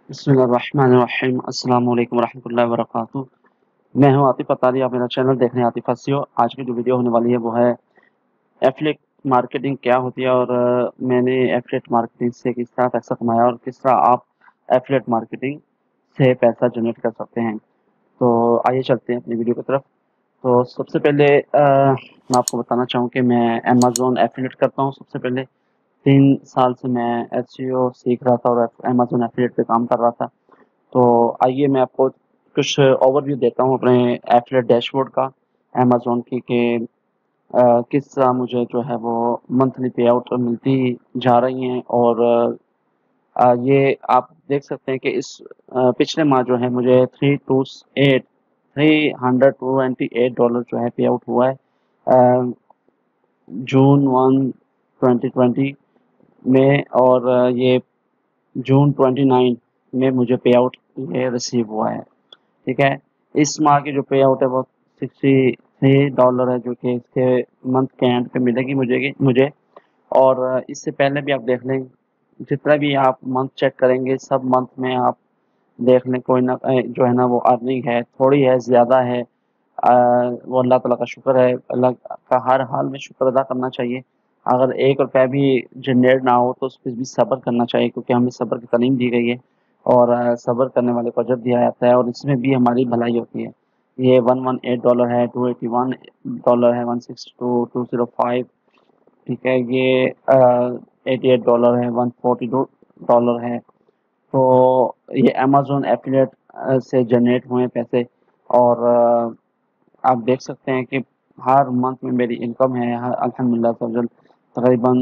बिस्मिल्लाहिर्रहमानिर्रहीम। अस्सलाम वालेकुम वरहमतुल्लाहि वबरकातुहू। मैं हूँ आतिफ़ अतारी, आप मेरा चैनल देख रहे हैं आतिफ़ हँसियो। आज की जो वीडियो होने वाली है वो है एफ़िलिएट मार्केटिंग क्या होती है और मैंने एफ़िलिएट मार्केटिंग से किस तरह पैसा कमाया और किस तरह आप एफ़िलिएट मार्केटिंग से पैसा जनरेट कर सकते हैं। तो आइए चलते हैं अपनी वीडियो की तरफ। तो सबसे पहले मैं आपको बताना चाहूँ कि मैं अमेज़न एफ़िलिएट करता हूँ। सबसे पहले 3 साल से मैं एसईओ सीख रहा था और अमेज़न एफ़िलिएट पे काम कर रहा था। तो आइए मैं आपको कुछ ओवरव्यू देता हूँ अपने एफ़िलिएट डैशबोर्ड का अमेज़न की कि किस तरह मुझे जो है वो मंथली पे आउट मिलती जा रही हैं और ये आप देख सकते हैं कि इस पिछले माह जो है मुझे $328 जो है पे आउट हुआ है जून 1 2020 में और ये जून 29 में मुझे पे आउट ये रिसीव हुआ है। ठीक है, इस माह की जो पे आउट है वो $63 है जो कि इसके मंथ के एंड पे मिलेगी मुझे और इससे पहले भी आप देख लें, जितना भी आप मंथ चेक करेंगे सब मंथ में आप देख लें कोई ना जो है ना वो अर्निंग है, थोड़ी है, ज़्यादा है, वो अल्लाह ताला का शुक्र है, अल्लाह का हर हाल में शुक्र अदा करना चाहिए। अगर ₹1 भी जनरेट ना हो तो उस पे भी सब्र करना चाहिए क्योंकि हमें सब्र की तालीम दी गई है और सब्र करने वाले को अजर दिया जाता है और इसमें भी हमारी भलाई होती है। ये $118 है, $281 है, 162, 205, ठीक है, ये $88 है, $142 है। तो ये अमेज़न एफ़िलिएट से जनरेट हुए हैं पैसे और आप देख सकते हैं कि हर मंथ में मेरी इनकम है अल्हम्दुलिल्लाह अज़्ज़ा वजल तकरीबन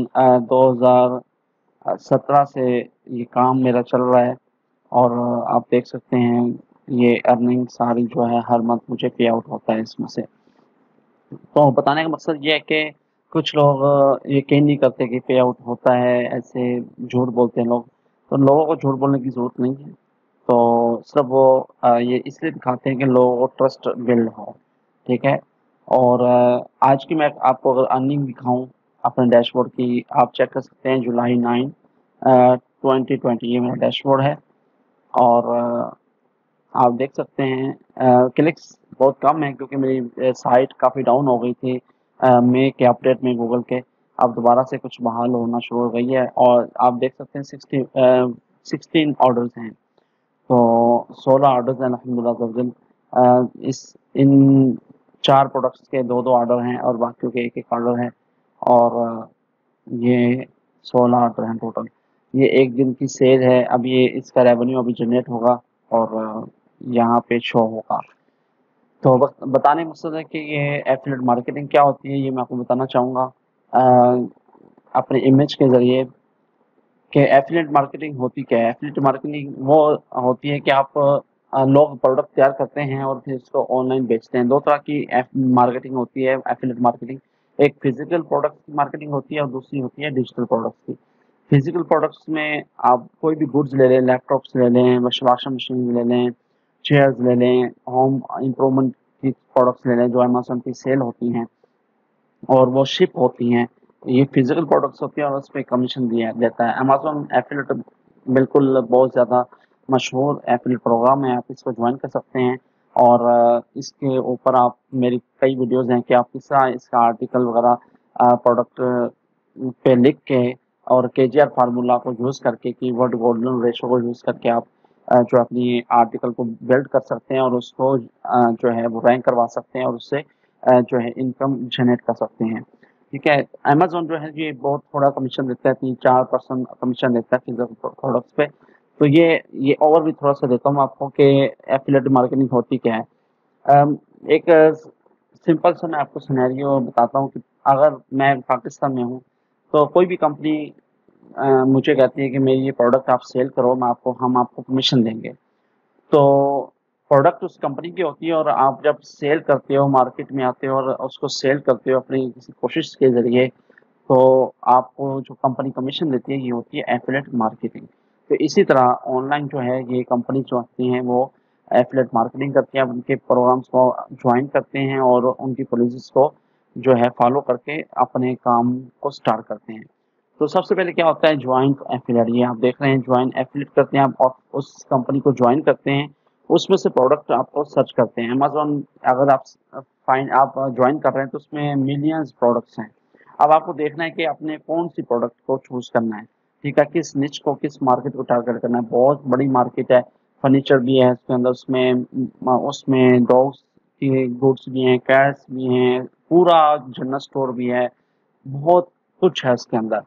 2017 से ये काम मेरा चल रहा है और आप देख सकते हैं ये अर्निंग सारी जो है हर मंथ मुझे पे आउट होता है इसमें से। तो बताने का मकसद ये है कि कुछ लोग यकीन नहीं करते कि पे आउट होता है, ऐसे झूठ बोलते हैं लोग। तो लोगों को झूठ बोलने की ज़रूरत नहीं है। तो सिर्फ़ वो ये इसलिए दिखाते हैं कि लोगों को ट्रस्ट बिल्ड हो, ठीक है? और आज की मैं आपको अगर अर्निंग दिखाऊँ अपने डैशबोर्ड की, आप चेक कर सकते हैं जुलाई 9 2020 ये मेरा डैशबोर्ड है और आप देख सकते हैं क्लिक्स बहुत कम है क्योंकि मेरी साइट काफ़ी डाउन हो गई थी मई के अपडेट में गूगल के। अब दोबारा से कुछ बहाल होना शुरू हो गई है और आप देख सकते हैं 16 ऑर्डर्स हैं। तो 16 ऑर्डर्स हैं अल्हम्दुलिल्लाह इस इन 4 प्रोडक्ट्स के 2-2 ऑर्डर हैं और बाकियों के 1-1 ऑर्डर है और ये 16 ऑर्डर हैं टोटल। ये 1 दिन की सेल है, अब ये इसका रेवेन्यू अभी जनरेट होगा और यहाँ पे शो होगा। तो बस बताने का मकसद है कि ये एफ़िलिएट मार्केटिंग क्या होती है, ये मैं आपको बताना चाहूँगा अपने इमेज के ज़रिए कि एफ़िलिएट मार्केटिंग होती क्या है? एफ़िलिएट मार्केटिंग वो होती है कि आप लोग प्रोडक्ट तैयार करते हैं और फिर उसको ऑनलाइन बेचते हैं। 2 तरह की मार्केटिंग होती है एफ़िलिएट मार्केटिंग। एक फ़िज़िकल प्रोडक्ट की मार्केटिंग होती है और दूसरी होती है डिजिटल प्रोडक्ट्स की। फ़िज़िकल प्रोडक्ट्स में आप कोई भी गुड्स ले लें, लैपटॉप्स ले लें, वॉशिंग मशीन ले लें, चेयर्स ले लें, होम इम्प्रूवमेंट की प्रोडक्ट्स ले लें जो अमेज़न की सेल होती हैं और वो शिप होती हैं। ये फ़िज़िकल प्रोडक्ट्स होती हैं और उसपे कमीशन दिया देता है। अमेज़न एफ़िलिएट बिल्कुल बहुत ज़्यादा मशहूर एफ़िलिएट प्रोग्राम है, आप इसको जॉइन कर सकते हैं और इसके ऊपर आप मेरी कई वीडियोज़ हैं कि आप किस तरह इसका आर्टिकल वगैरह प्रोडक्ट पे लिख के और केजीआर फ़ॉर्मूला को यूज़ करके कीवर्ड गोल्डन रेशियो को यूज़ करके आप जो अपनी आर्टिकल को बिल्ड कर सकते हैं और उसको जो है वो रैंक करवा सकते हैं और उससे जो है इनकम जनरेट कर सकते हैं। ठीक है? अमेज़न जो है ये बहुत थोड़ा कमीशन देता है, 3-4% कमीशन देता है फिज़िकल प्रोडक्ट्स पे। तो ये ओवरव्यू थोड़ा-सा देता हूँ आपको कि एफ़िलिएट मार्केटिंग होती क्या है। एक सिंपल सा मैं आपको सिनेरियो बताता हूँ कि अगर मैं पाकिस्तान में हूँ, तो कोई भी कंपनी मुझे कहती है कि मेरी ये प्रोडक्ट आप सेल करो, हम आपको कमीशन देंगे। तो प्रोडक्ट उस कंपनी की होती है और आप जब सेल करते हो, मार्केट में आते हो और उसको सेल करते हो अपनी किसी कोशिश के ज़रिए, तो आपको जो कंपनी कमीशन देती है, ये होती है एफ़िलिएट मार्केटिंग। तो इसी तरह ऑनलाइन जो है ये कंपनी जो आती हैं वो एफ़िलिएट मार्केटिंग करती हैं, आप उनके प्रोग्राम्स को जॉइन करते हैं और उनकी पॉलिसीज़ को जो है फ़ॉलो करके अपने काम को स्टार्ट करते हैं। तो सबसे पहले क्या होता है ज्वाइन एफिलिएट, ये आप देख रहे हैं ज्वाइन एफिलिएट करते हैं आप और उस कंपनी को ज्वाइन करते हैं, उसमें से प्रोडक्ट आपको सर्च करते हैं। अमेज़न अगर आप आप ज्वाइन कर रहे हैं तो उसमें मिलियंस प्रोडक्ट्स हैं। अब आपको देखना है कि आपने कौन-सी प्रोडक्ट को चूज़ करना है, ठीक है? किस निच को, किस मार्केट को टारगेट करना है। बहुत बड़ी मार्केट है, फर्नीचर भी है उसके अंदर, उसमें डॉग्स के गुड्स भी हैं, कैट्स भी हैं, पूरा जनरल स्टोर भी है, बहुत कुछ है उसके अंदर।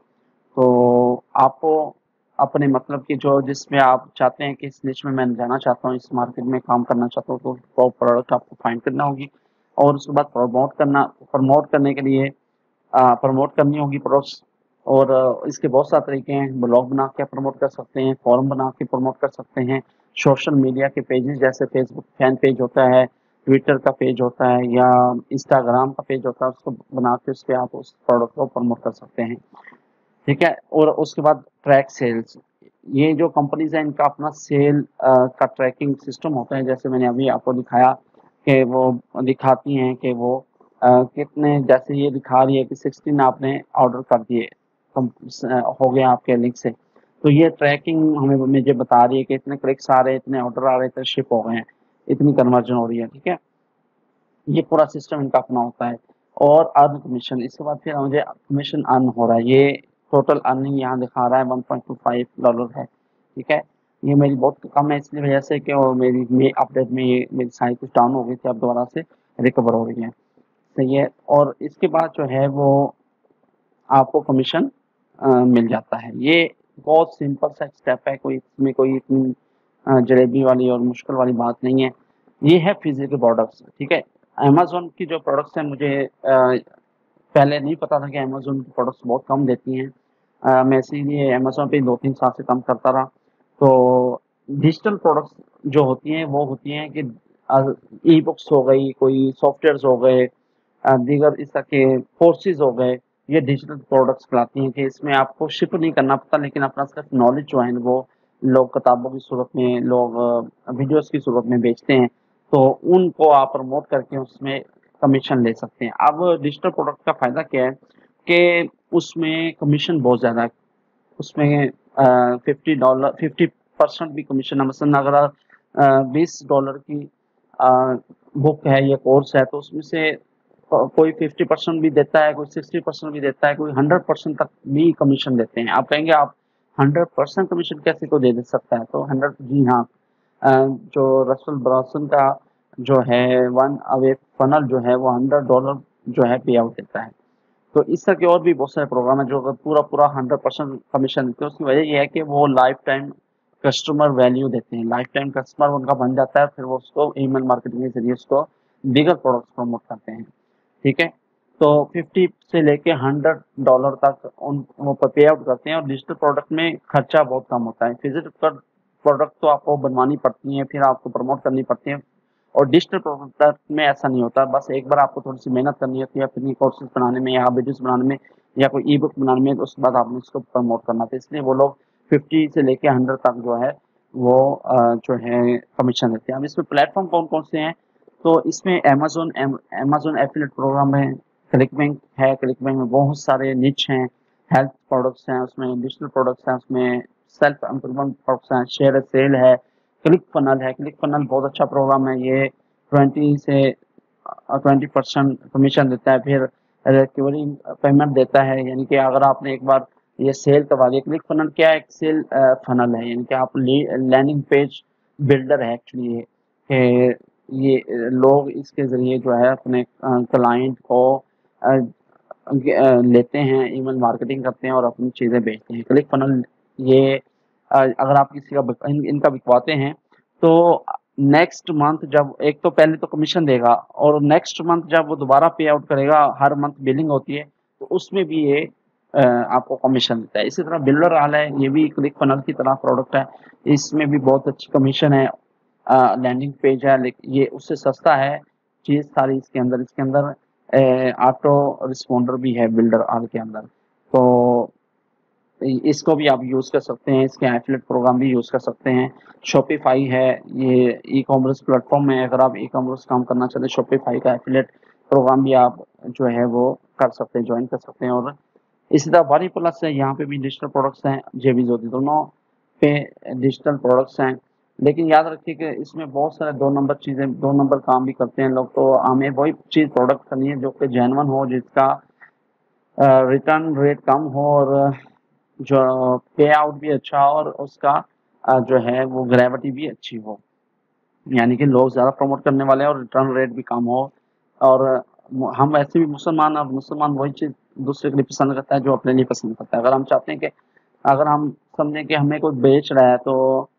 तो आपको अपने मतलब कि जो जिसमें आप चाहते हैं कि इस निच में मैं जाना चाहता हूँ, इस मार्केट में काम करना चाहता हूँ, तो वो प्रोडक्ट आपको फाइंड करना होगी और उसके बाद प्रमोट करने के लिए प्रमोट करनी होगी प्रोडक्ट्स। और इसके बहुत सारे तरीके हैं, ब्लॉग बना के प्रमोट कर सकते हैं, फॉरम बना के प्रमोट कर सकते हैं, सोशल मीडिया के पेजेस जैसे फेसबुक फैन पेज होता है, ट्विटर का पेज होता है या इंस्टाग्राम का पेज होता है, उसको बना के उस पे आप उस प्रोडक्ट को प्रमोट कर सकते हैं। ठीक है? और उसके बाद ट्रैक सेल्स, ये जो कंपनीज़ हैं इनका अपना सेल का ट्रैकिंग सिस्टम होता है, जैसे मैंने अभी आपको दिखाया कि वो दिखाती हैं कि वो कितने, जैसे ये दिखा रही है कि 16 आपने ऑर्डर कर दिए, हो गए आपके लिंक से। तो ये ट्रैकिंग हमें मुझे बता रही है कि इतने क्लिक्स आ रहे हैं, इतने ऑर्डर आ रहे हैं, इतने शिप हो गए हैं, इतनी कन्वर्जन हो रही है, ठीक है? ये पूरा सिस्टम इनका अपना होता है। और अर्न कमीशन, इसके बाद फिर मुझे कमीशन अर्न हो रहा है, ये टोटल अर्निंग यहाँ दिखा रहा है $1.25 है, ठीक है? ये मेरी बहुत कम है इसलिए वजह से कि वो मेरी अपडेट में ये मेरी साइट कुछ डाउन हो गई थी, अब दोबारा से रिकवर हो रही है, सही है। और इसके बाद जो है वो आपको कमीशन मिल जाता है। ये बहुत सिंपल सा स्टेप है, कोई इसमें कोई इतनी जलेबी वाली और मुश्किल वाली बात नहीं है। ये है फिजिकल प्रोडक्ट्स, ठीक है? अमेज़न की जो प्रोडक्ट्स हैं मुझे पहले नहीं पता था कि अमेज़न की प्रोडक्ट्स बहुत कम देती हैं। मैं इसीलिए अमेज़न पे 2-3 साल से काम करता रहा। तो डिजिटल प्रोडक्ट्स जो होती हैं वो होती हैं कि ई बुक्स हो गई, कोई सॉफ्टवेयर्स हो गए, दीगर इस तरह के कोर्सेज़ हो गए, ये डिजिटल प्रोडक्ट्स कहलाती हैं कि इसमें आपको शिप नहीं करना पड़ता, लेकिन अपना सिर्फ नॉलेज जो है वो लोग किताबों की सूरत में, लोग वीडियोज़ की सूरत में बेचते हैं, तो उनको आप प्रमोट करके उसमें कमीशन ले सकते हैं। अब डिजिटल प्रोडक्ट का फ़ायदा क्या है कि उसमें कमीशन बहुत ज़्यादा है। उसमें $50 50% भी कमीशन है। मसलन अगर $20 की बुक है या कोर्स है तो उसमें से कोई 50% भी देता है, कोई 60% भी देता है, कोई 100% तक भी कमीशन देते हैं। आप कहेंगे आप 100% कमीशन कैसे कोई दे सकता है? तो 100, जी हाँ। जो रसेल ब्रांसन का जो है वन अवे फनल जो है वो $100 जो है पे आउट देता है। तो इस तरह के और भी बहुत सारे प्रोग्राम हैं जो अगर पूरा 100% कमीशन देते हैं, उसकी वजह ये है कि वो लाइफ टाइम कस्टमर वैल्यू देते हैं। लाइफ टाइम कस्टमर उनका बन जाता है, फिर वो उसको ईमेल मार्केटिंग के ज़रिए उसको बिगर प्रोडक्ट्स प्रमोट करते हैं, ठीक है? तो 50 से लेके $100 तक वो पे आउट करते हैं और डिजिटल प्रोडक्ट में खर्चा बहुत कम होता है। फिजिकल प्रोडक्ट तो आपको बनवानी पड़ती हैं, फिर आपको प्रमोट करनी पड़ती हैं। और डिजिटल प्रोडक्ट में ऐसा नहीं होता, बस एक बार आपको थोड़ी-सी मेहनत करनी होती है अपनी कोर्सेज़ बनाने में या वीडियोज़ बनाने में या कोई ई-बुक बनाने में, तो उसके बाद आपने इसको प्रमोट करना था। इसलिए वो लोग 50 से लेके 100 तक जो है वो जो है कमीशन देते हैं। अब इसमें प्लेटफ़ॉर्म कौन-कौन से हैं? तो इसमें अमेज़न एफ़िलिएट प्रोग्राम है, क्लिकबैंक है, क्लिकबैंक में बहुत सारे निच हैं, हेल्थ प्रोडक्ट्स हैं, उसमें डिजिटल प्रोडक्ट्स हैं, उसमें सेल्फ इम्प्रूवमेंट प्रोडक्ट्स हैं, शेयर ए सेल है, क्लिक फनल है। क्लिक फनल बहुत अच्छा प्रोग्राम है, ये 20 से 20% कमीशन देता है, फिर रिकवरिंग पेमेंट देता है, यानी कि अगर आपने एक बार ये सेल करवा दिया। क्लिक फनल क्या है? एक सेल फनल है, यानी कि आप लैंडिंग पेज बिल्डर है एक्चुअली ये, कि ये लोग इसके ज़रिए जो है अपने क्लाइंट को अ, लेते हैं, ईमेल मार्केटिंग करते हैं और अपनी चीज़ें बेचते हैं। क्लिक फनल ये अगर आप किसी का इनका बिकवाते हैं तो नेक्स्ट मंथ जब एक तो पहले तो कमीशन देगा और नेक्स्ट मंथ जब वो दोबारा पे आउट करेगा, हर मंथ बिलिंग होती है, तो उसमें भी ये आपको कमीशन देता है। इसी तरह बिल्डर आल है, ये भी क्लिक फनल की तरह प्रोडक्ट है, इसमें भी बहुत अच्छी कमीशन है। लैंडिंग पेज है, लेकिन ये उससे सस्ता है चीज़ सारी इसके अंदर ऑटो रिस्पॉन्डर भी है बिल्डर आल के अंदर। तो इसको भी आप यूज़ कर सकते हैं, इसके एफिलिएट प्रोग्राम भी यूज़ कर सकते हैं। शॉपिफ़ाई है, ये ई-कॉमर्स प्लेटफ़ॉर्म है, अगर आप ई-कॉमर्स काम करना चाहते हैं, शॉपिफ़ाई का एफिलिएट प्रोग्राम भी आप जो है वो कर सकते हैं, जॉइन कर सकते हैं और इसी तरह वारी प्लस है, यहाँ पे भी डिजिटल प्रोडक्ट्स हैं, जेबी ज्योति दोनों पे डिजिटल प्रोडक्ट्स हैं। लेकिन याद रखिए कि इसमें बहुत सारे 2 नंबर चीज़ें 2 नंबर काम भी करते हैं लोग, तो हमें वही चीज़ प्रोडक्ट करनी है जो कि जेन्युइन हो, जिसका रिटर्न रेट कम हो और जो पे आउट भी अच्छा हो और उसका जो है वो ग्रेविटी भी अच्छी हो। यानी कि लोग ज़्यादा प्रमोट करने वाले हैं और रिटर्न रेट भी कम हो। और हम वैसे भी मुसलमान, अब मुसलमान वही चीज़ दूसरे के लिए पसंद करता है जो अपने लिए पसंद करता है। अगर हम चाहते हैं कि अगर हम समझें कि हमें कोई बेच रहा है तो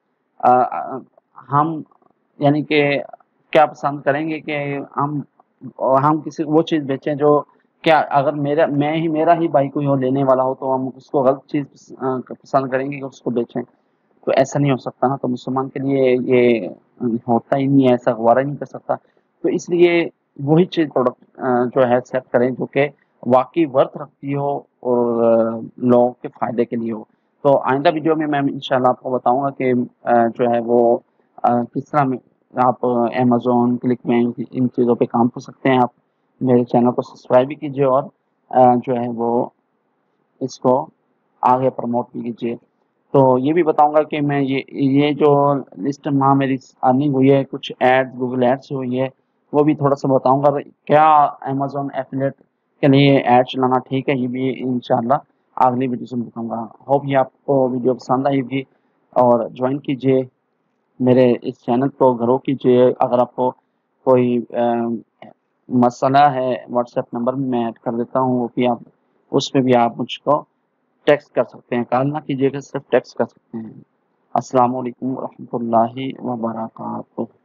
हम यानी कि क्या पसंद करेंगे कि हम किसी को वो चीज़ बेचें जो क्या अगर मेरा ही भाई कोई और लेने वाला हो तो हम उसको गलत चीज़ पसंद करेंगे कि उसको बेचें। तो ऐसा नहीं हो सकता ना, तो मुसलमान के लिए ये होता ही नहीं है, ऐसा गवारा ही नहीं कर सकता। तो इसलिए वही चीज़ प्रोडक्ट जो है सेलेक्ट करें जो कि वाक़ई वर्थ रखती हो और लोगों के फ़ायदे के लिए हो। तो आइंदा वीडियो में मैं इंशाल्लाह आपको बताऊँगा कि जो है वो किस तरह में आप अमेज़न, क्लिकबैंक इन चीज़ों पे काम कर सकते हैं। आप मेरे चैनल को सब्सक्राइब भी कीजिए और जो है वो इसको आगे प्रमोट भी कीजिए। तो ये भी बताऊँगा कि मैं ये जो लिस्ट में मेरी अर्निंग हुई है, कुछ एड्स गूगल एड्स से हुई है, वो भी थोड़ा-सा बताऊँगा। क्या अमेज़न एफ़िलिएट के लिए ऐड चलाना ठीक है, ये भी इंशाल्लाह अगली वीडियो में बताऊँगा। होप ये आपको वीडियो पसंद आई होगी और जॉइन कीजिए मेरे इस चैनल को, ग्रो कीजिए। अगर आपको कोई मसला है, व्हाट्सएप नंबर भी मैं ऐड कर देता हूँ, वो भी आप उसपे भी आप मुझको टेक्स्ट कर सकते हैं, कॉल ना कीजिएगा, सिर्फ टेक्स्ट कर सकते हैं। अस्सलाम वालेकुम रहमतुल्लाहि व बरकातहू।